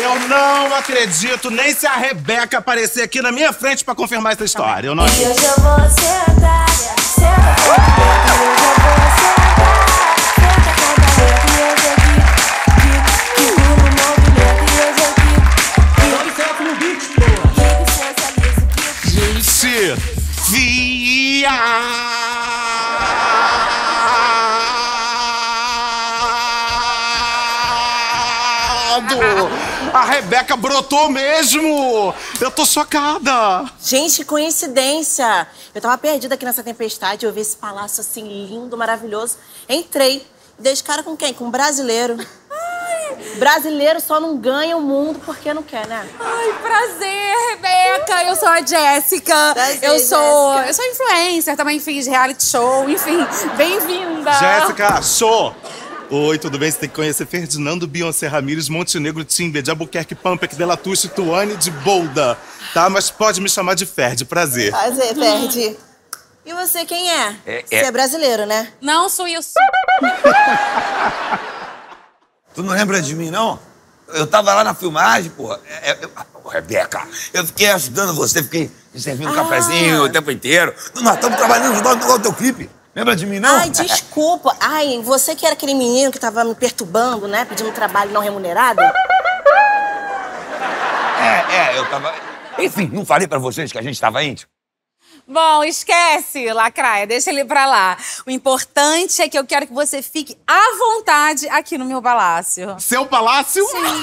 Eu não acredito nem se a Rebeca aparecer aqui na minha frente pra confirmar essa história. Eu não acredito. E hoje eu vou sentar, A Rebeca brotou mesmo! Eu tô chocada! Gente, que coincidência! Eu tava perdida aqui nessa tempestade, eu vi esse palácio assim, lindo, maravilhoso. Entrei, dei de cara com quem? Com um brasileiro. Ai, brasileiro só não ganha o mundo porque não quer, né? Ai, prazer, Rebeca! Eu sou a Jéssica. Prazer, eu sou Jéssica. influencer, também fiz reality show, enfim, bem-vinda! Jéssica, show! Oi, tudo bem? Você tem que conhecer Ferdinando, Beyoncé, Ramírez, Montenegro, Timber, de Albuquerque, Pampec, Delatuche, Tuane, de Bolda. Tá? Mas pode me chamar de Ferdi, prazer. Prazer, Ferdi. E você, quem é? Você é brasileiro, né? Não sou eu. Tu não lembra de mim, não? Eu tava lá na filmagem, porra. Rebeca, eu fiquei ajudando você, fiquei servindo um cafezinho o tempo inteiro. Nós estamos trabalhando no teu clipe. Lembra de mim, não? Ai, desculpa. Ai, você que era aquele menino que tava me perturbando, né? Pedindo trabalho não remunerado? Eu tava... Enfim, não falei pra vocês que a gente tava íntimo? Bom, esquece, lacraia, deixa ele pra lá. O importante é que eu quero que você fique à vontade aqui no meu palácio. Seu palácio? Sim.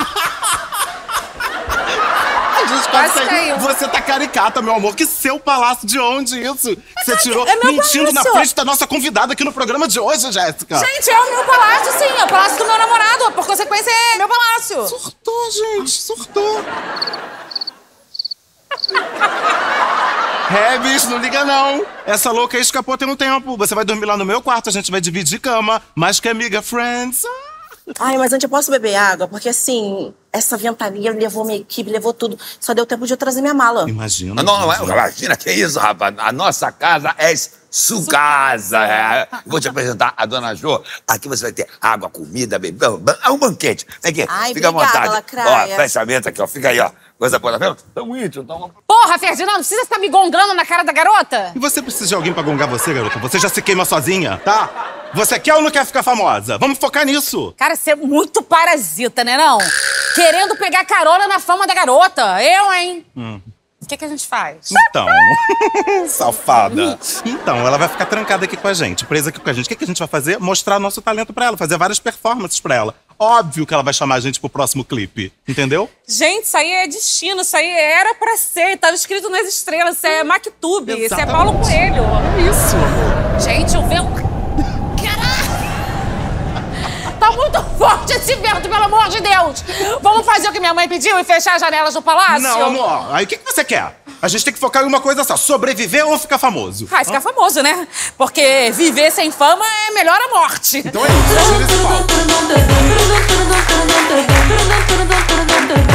Gente, você tá caricata, meu amor. Que seu palácio de onde isso? Você tirou é meu mentindo palácio. na frente da nossa convidada aqui no programa de hoje, Jéssica. Gente, é o meu palácio, sim. É o palácio do meu namorado. Por consequência, é meu palácio. Surtou, gente. Surtou. Bicho, não liga não. Essa louca aí escapou tem um tempo. Você vai dormir lá no meu quarto, a gente vai dividir cama. Mais que amiga, friends. Ai, mas antes eu posso beber água? Porque assim, essa ventania levou minha equipe, levou tudo. Só deu tempo de eu trazer minha mala. Imagina. Não, imagina, que isso, rapaz. A nossa casa é sua casa. Vou te apresentar a dona Jo. Aqui você vai ter água, comida, bebida. É um banquete. Vem aqui, Ai, fica à obrigada, vontade. lacraia. Ó, fechamento aqui, ó. Fica aí, ó. Coisa boa, tá vendo? Tamo íntimo, então... Porra, Ferdinando, não precisa estar me gongando na cara da garota? E você precisa de alguém pra gongar você, garota? Você já se queima sozinha, tá? Você quer ou não quer ficar famosa? Vamos focar nisso. Cara, você é muito parasita, né não? Querendo pegar carona na fama da garota. Eu, hein? O que a gente faz? Então, safada. Então, ela vai ficar trancada aqui com a gente, presa aqui com a gente. O que a gente vai fazer? Mostrar nosso talento pra ela, fazer várias performances pra ela. Óbvio que ela vai chamar a gente pro próximo clipe, entendeu? Gente, isso aí é destino, isso aí era pra ser. Tava escrito nas estrelas, isso é Mactube, isso é Paulo Coelho. Isso, amor. Gente, o vento... Caraca! Tá muito forte esse vento, pelo amor de Deus! Vamos fazer o que minha mãe pediu e fechar as janelas do palácio? Não, amor. Aí o que você quer? A gente tem que focar em uma coisa só, sobreviver ou ficar famoso? Ah, ficar famoso, né? Porque viver sem fama é melhor a morte. Então é isso, tira esse pau.